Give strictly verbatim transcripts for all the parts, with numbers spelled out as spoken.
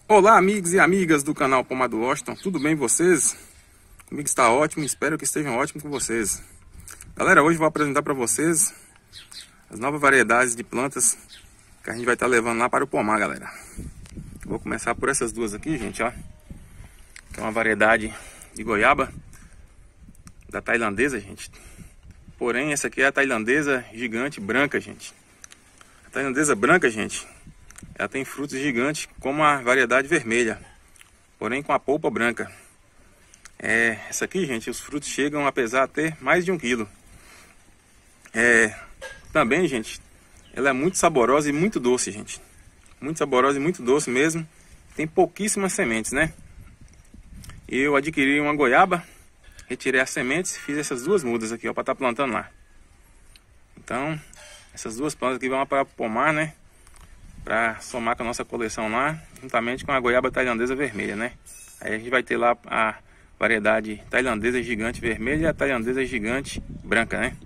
Olá, amigos e amigas do canal Pomar do Washington, tudo bem vocês? Comigo está ótimo, espero que estejam ótimos com vocês. Galera, hoje vou apresentar para vocês as novas variedades de plantas que a gente vai estar levando lá para o pomar, galera. Vou começar por essas duas aqui, gente, ó. Que é uma variedade de goiaba da tailandesa, gente. Porém, essa aqui é a tailandesa gigante branca, gente. A tailandesa branca, gente, ela tem frutos gigantes como a variedade vermelha, porém com a polpa branca. É, essa aqui, gente, os frutos chegam a pesar até mais de um quilo. É, também, gente, ela é muito saborosa e muito doce, gente. Muito saborosa e muito doce mesmo. Tem pouquíssimas sementes, né? Eu adquiri uma goiaba, retirei as sementes e fiz essas duas mudas aqui, ó, para estar plantando lá. Então, essas duas plantas aqui vão para o pomar, né? Para somar com a nossa coleção lá, juntamente com a goiaba tailandesa vermelha, né? Aí a gente vai ter lá a variedade tailandesa gigante vermelha e a tailandesa gigante branca, né?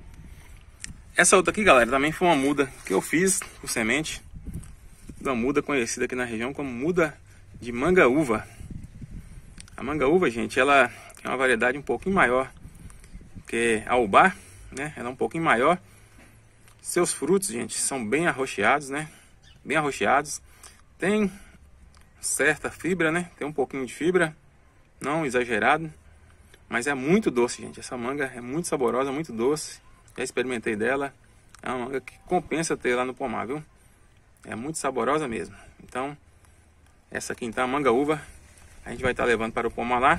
Essa outra aqui, galera, também foi uma muda que eu fiz com semente. Uma muda conhecida aqui na região como muda de manga-uva. A manga-uva, gente, ela é uma variedade um pouquinho maior que a ubá, né? Ela é um pouquinho maior. Seus frutos, gente, são bem arroxeados, né? Bem arroxeados. Tem certa fibra, né? Tem um pouquinho de fibra, não exagerado, mas é muito doce, gente. Essa manga é muito saborosa, muito doce. Já experimentei dela. É uma manga que compensa ter lá no pomar, viu? É muito saborosa mesmo. Então, essa aqui então, a manga-uva, a gente vai estar levando para o pomar lá.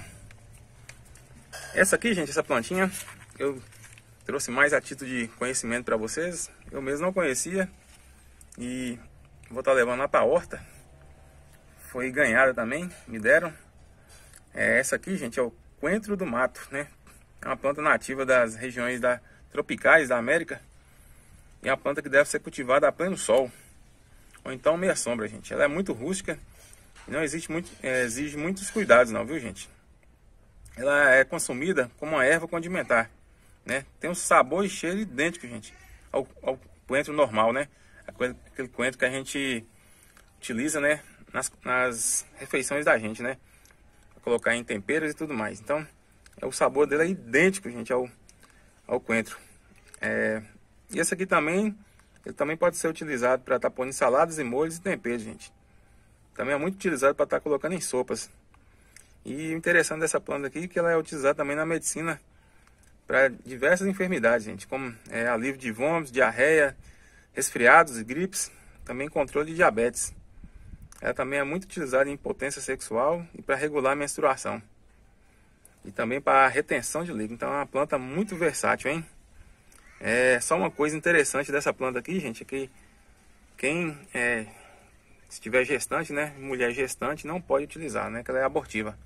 Essa aqui, gente, essa plantinha, eu trouxe mais a título de conhecimento para vocês. Eu mesmo não conhecia e vou estar levando lá para a horta. Foi ganhada também, me deram. É, essa aqui, gente, é o coentro do mato, né? É uma planta nativa das regiões da, tropicais da América. E é uma planta que deve ser cultivada a pleno sol, ou então meia sombra, gente. Ela é muito rústica e não existe muito, é, exige muitos cuidados não, viu, gente? Ela é consumida como uma erva condimentar, né? Tem um sabor e cheiro idêntico, gente, ao, ao coentro normal, né? Aquele coentro que a gente utiliza, né, nas, nas refeições da gente, né? Pra colocar em temperos e tudo mais. Então, o sabor dele é idêntico, gente, ao, ao coentro. É, e esse aqui também, ele também pode ser utilizado para estar pondo em saladas e molhos e temperos, gente. Também é muito utilizado para estar colocando em sopas. E o interessante dessa planta aqui é que ela é utilizada também na medicina para diversas enfermidades, gente, como é, alívio de vômitos, diarreia, resfriados e gripes, também controle de diabetes. Ela também é muito utilizada em impotência sexual e para regular a menstruação. E também para retenção de líquido. Então é uma planta muito versátil, hein? É só uma coisa interessante dessa planta aqui, gente, é que quem é, estiver gestante, né, mulher gestante, não pode utilizar, né, que ela é abortiva.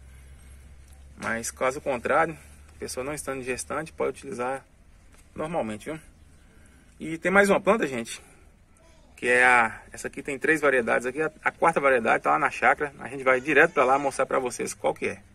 Mas caso contrário, a pessoa não estando gestante pode utilizar normalmente, viu? E tem mais uma planta, gente, que é a... Essa aqui tem três variedades aqui. A, a quarta variedade tá lá na chácara. A gente vai direto para lá mostrar para vocês qual que é.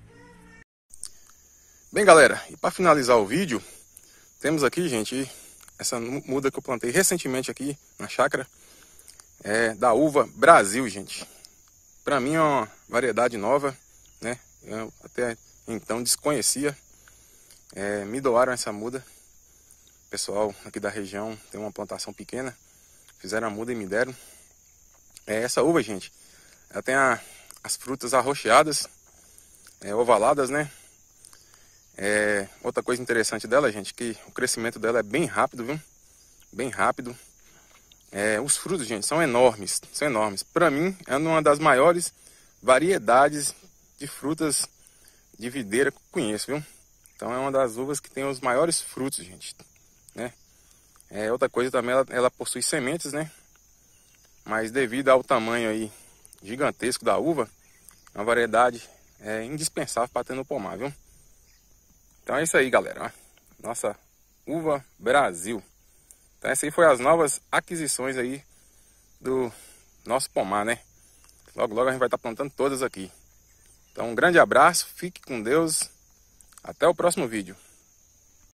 Bem, galera, e para finalizar o vídeo, temos aqui, gente, essa muda que eu plantei recentemente aqui na chácara. É da uva Brasil, gente. Para mim é uma variedade nova, né? Eu até então desconhecia. É, me doaram essa muda. O pessoal aqui da região tem uma plantação pequena, fizeram a muda e me deram. É, essa uva, gente, ela tem a, as frutas arroxeadas, é, ovaladas, né? É, outra coisa interessante dela, gente, que o crescimento dela é bem rápido, viu? Bem rápido. É, os frutos, gente, são enormes, são enormes. Para mim, é uma das maiores variedades de frutas de videira que eu conheço, viu? Então é uma das uvas que tem os maiores frutos, gente, né? É, outra coisa também, ela, ela possui sementes, né? Mas devido ao tamanho aí gigantesco da uva, é uma variedade é, indispensável para ter no pomar, viu? Então é isso aí, galera. Nossa uva Brasil. Então essa aí foi as novas aquisições aí do nosso pomar, né? Logo, logo a gente vai estar plantando todas aqui. Então um grande abraço, fique com Deus. Até o próximo vídeo.